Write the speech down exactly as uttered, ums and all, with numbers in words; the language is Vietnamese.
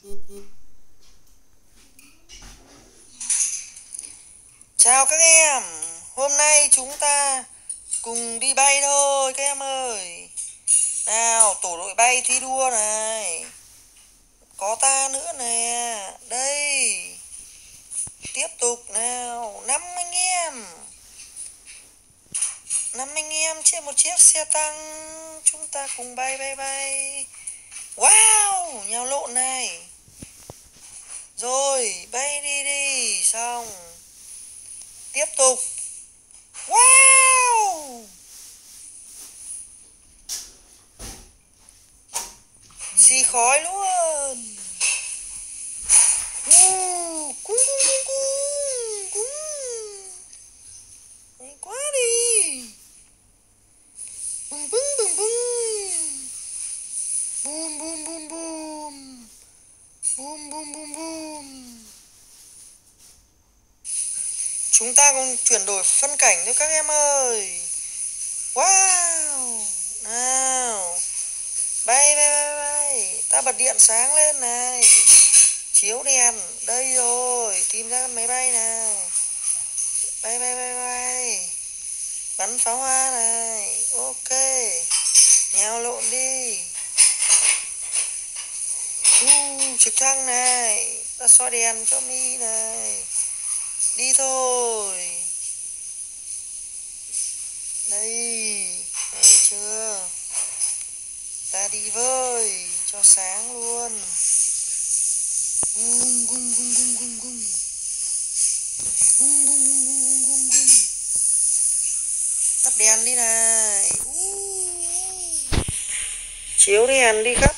Chào các em, hôm nay chúng ta cùng đi bay thôi các em ơi. Nào, tổ đội bay thi đua này. Có ta nữa nè, đây. Tiếp tục nào, năm anh em. Năm anh em trên một chiếc xe tăng. Chúng ta cùng bay bay bay. Wow, nhào lộn này. Rồi, bay đi đi, xong. Tiếp tục. Wow, xì khói luôn. Wow, cung cung cung cung cung. Hay quá đi. Bum bum bum bum. Bum bum bum bum. Bum bum bum bum. Chúng ta cùng chuyển đổi phân cảnh thôi các em ơi. Wow. Nào. Bay bay bay bay. Ta bật điện sáng lên này. Chiếu đèn. Đây rồi. Tìm ra con máy bay này. Bay bay bay bay. Bắn pháo hoa này. Ok. Nhào lộn đi. uh, Trực thăng này. Ta soi đèn cho mi này. Đi thôi. Đây. Thấy chưa? Ta đi với. Cho sáng luôn. Gung gung gung gung gung gung. Gung gung gung gung gung gung gung. Tắt đèn đi này. uh. Chiếu đèn đi khắp